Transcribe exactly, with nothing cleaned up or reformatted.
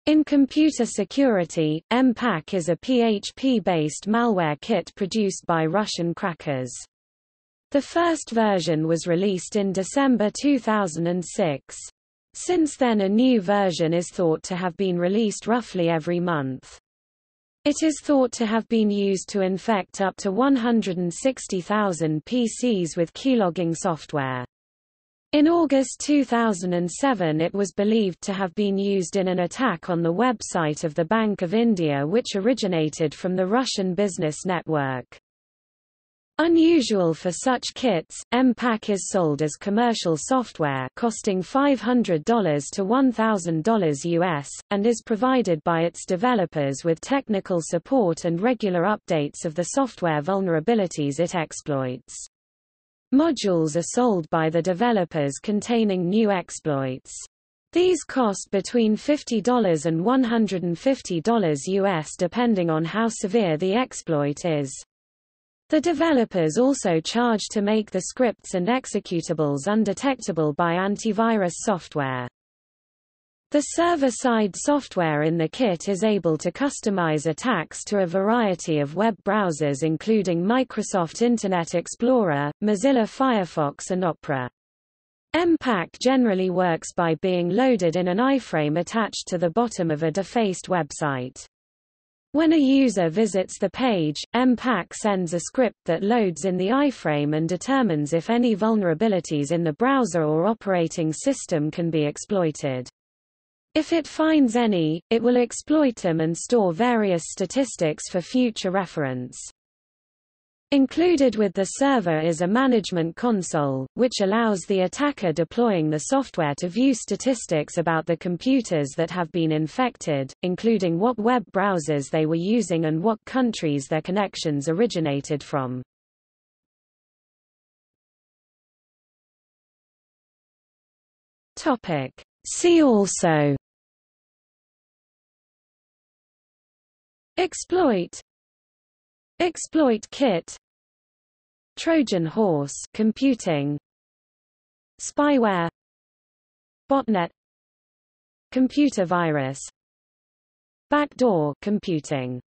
In computer security, MPack is a P H P-based malware kit produced by Russian crackers. The first version was released in December two thousand six. Since then a new version is thought to have been released roughly every month. It is thought to have been used to infect up to one hundred sixty thousand P Cs with keylogging software. In August two thousand seven it was believed to have been used in an attack on the website of the Bank of India, which originated from the Russian business network. Unusual for such kits, MPack is sold as commercial software costing five hundred dollars to one thousand dollars U S, and is provided by its developers with technical support and regular updates of the software vulnerabilities it exploits. Modules are sold by the developers containing new exploits. These cost between fifty dollars and one hundred fifty dollars U S depending on how severe the exploit is. The developers also charge to make the scripts and executables undetectable by antivirus software. The server-side software in the kit is able to customize attacks to a variety of web browsers including Microsoft Internet Explorer, Mozilla Firefox and Opera. MPack generally works by being loaded in an iframe attached to the bottom of a defaced website. When a user visits the page, MPack sends a script that loads in the iframe and determines if any vulnerabilities in the browser or operating system can be exploited. If it finds any, it will exploit them and store various statistics for future reference. Included with the server is a management console, which allows the attacker deploying the software to view statistics about the computers that have been infected, including what web browsers they were using and what countries their connections originated from. Topic. See also: Exploit, Exploit kit, Trojan horse computing, spyware, botnet, computer virus, backdoor computing.